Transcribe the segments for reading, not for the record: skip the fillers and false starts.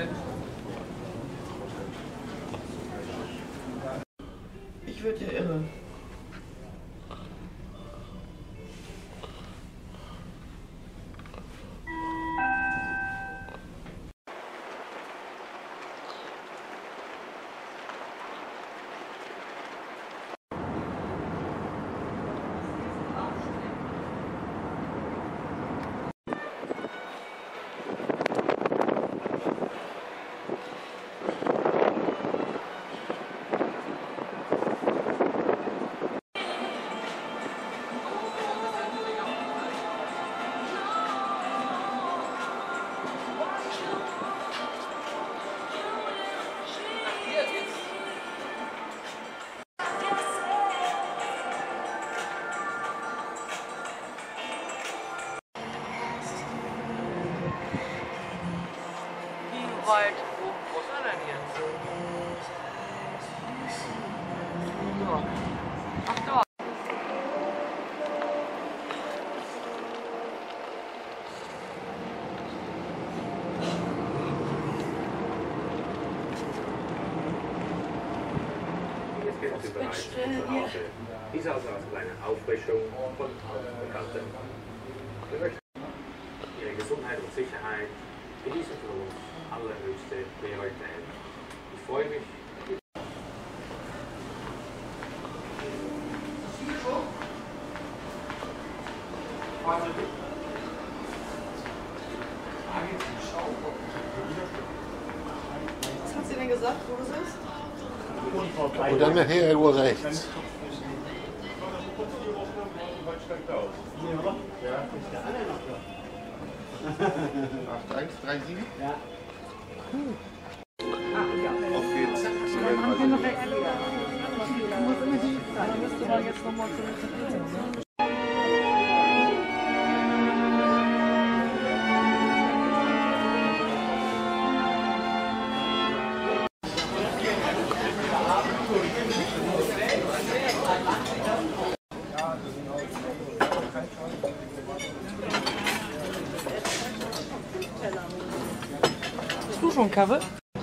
Ich würde ja irre. Weit. Wo ist er denn jetzt? So. Ach da. Jetzt geht es im Bereich unserer Hause. Dies also als kleine Auffrischung von Bekannten. Wir möchten Ihre Gesundheit und Sicherheit genießen für uns allerhöchste Priorität. Ich freue mich. Was hat sie denn gesagt, wo du sitzt? Und dann nachher irgendwo rechts. Ja. 8137? Ja. Auf geht's. Hast du schon Kaffee?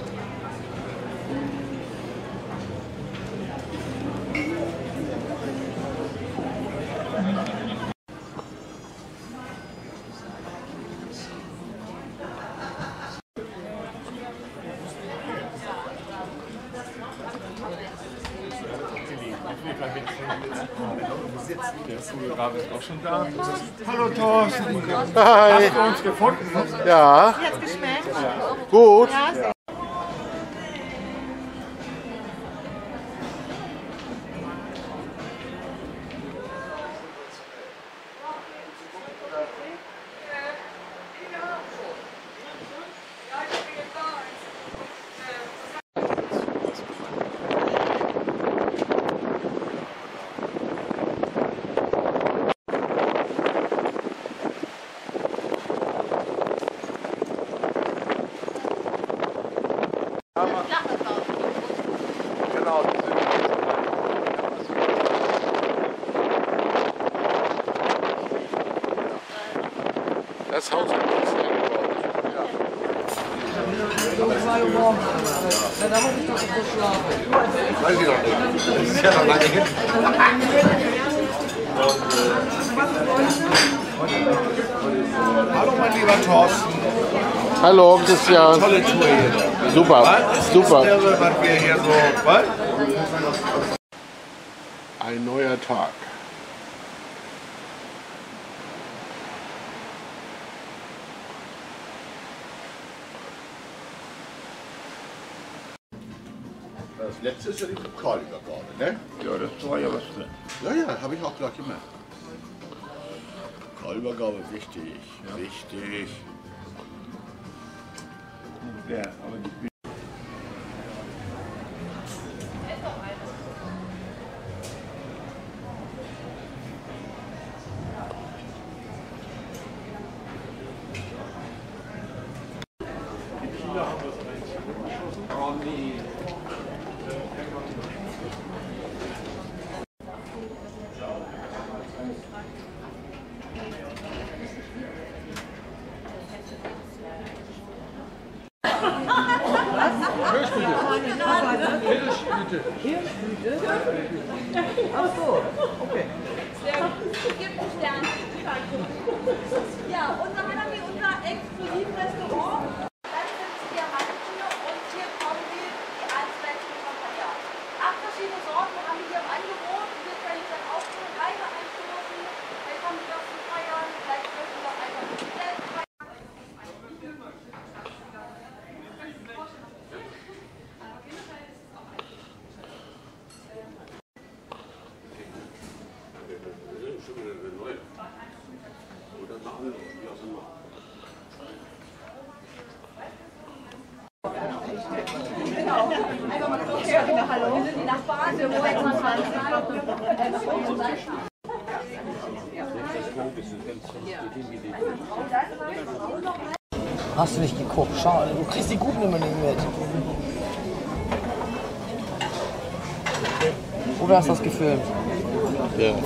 Der Fotograf ist auch schon da. Hallo Thorsten. Hi. Hast du uns gefunden? Ja. Wie hat's geschmeckt? Gut. Ja, Genau. Das Haus hat uns eingebaut. Ja, da muss ich doch so schlafen. Weiß ich doch nicht. Das ist ja noch lange hin. Hallo mein lieber Thorsten. Hallo Christian. Tolle Tour hier. Super, Was? super. Das ist was wir hier so. Was? Ein neuer Tag. Das letzte ist ja die Pokalübergabe, ne? Ja, das war ja was drin. Ja, ja, habe ich auch gleich gemacht. Pokalübergabe, wichtig, wichtig. Ja, aber die Kirschblüte? Ach so, okay. Gibt einen Stern. Ja, und dann haben wir unser exklusives Restaurant. Dann sind es Diamanten und hier kommen die einzelnen Champagner. 8 verschiedene Sorten haben wir hier im Angebot. Wir können dann auch so Reise einstoßen. Vielleicht haben wir das zu feiern. Vielleicht möchten wir auch einfach selbst feiern. Hallo, wir sind die Nachbarn, wir wollen mal sagen. Hast du nicht geguckt? Schau, du kriegst die guten immer nicht mit. Oder hast du das gefilmt? Ja.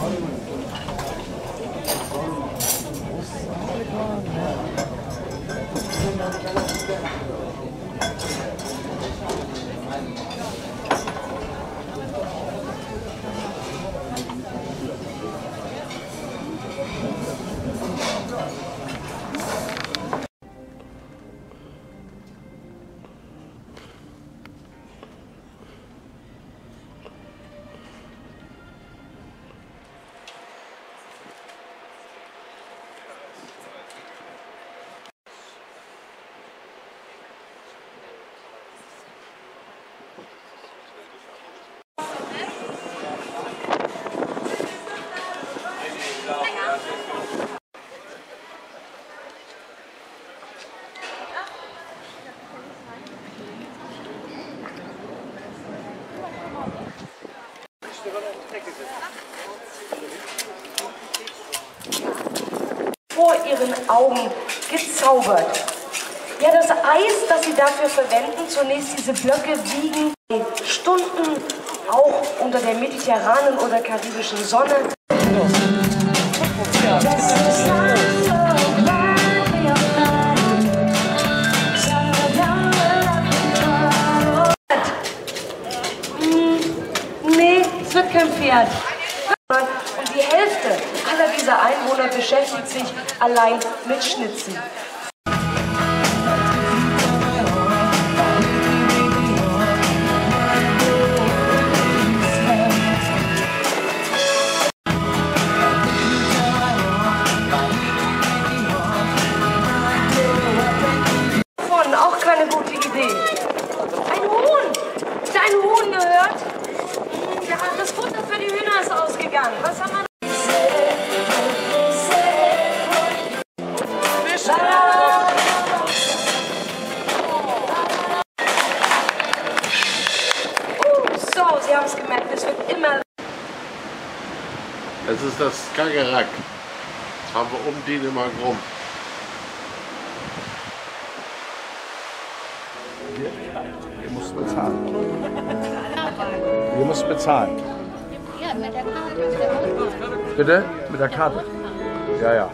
Vor ihren Augen gezaubert. Ja, das Eis, das sie dafür verwenden, zunächst diese Blöcke wiegen Stunden, auch unter der mediterranen oder karibischen Sonne. Nee, es wird kein Pferd. Und die Hälfte aller dieser Einwohner beschäftigt sich allein mit Schnitzen. Auch keine gute Idee. Ein Huhn! Habt ihr ein Huhn gehört? Ja, das Futter für die Hühner ist ausgegangen. Was haben wir? So, Sie haben es gemerkt, es wird immer... Das ist das Skagerrak. Haben wir um Dänemark rum. Ihr müsst bezahlen. Ihr müsst bezahlen. Ja, mit der Karte. Bitte? Mit der Karte. Ja, ja.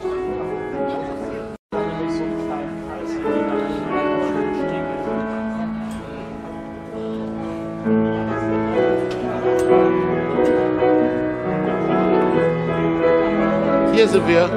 Hier sind wir.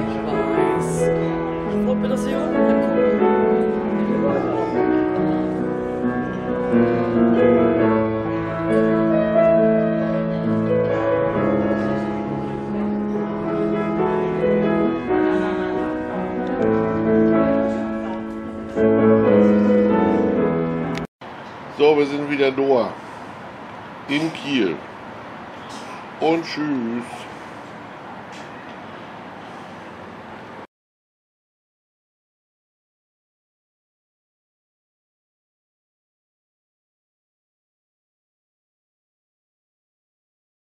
So, wir sind wieder da. In Kiel. Und tschüss.